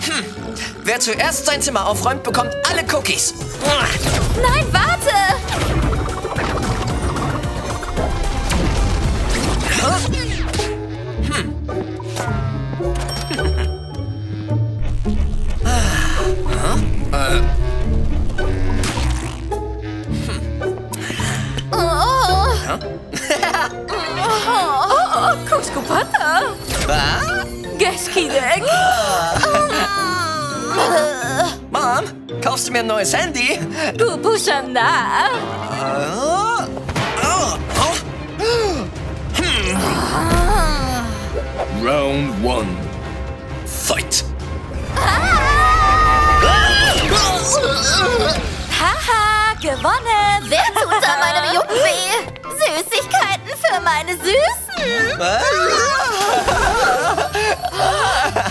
Wer zuerst sein Zimmer aufräumt, bekommt alle Cookies. Nein, warte! Kuskupata! Geskideck! Mom, kaufst du mir ein neues Handy? Gupushana! Round 1. Fight! Haha, gewonnen! Wer tut da meinem Jungen weh? Süßigkeiten für meine Süßen!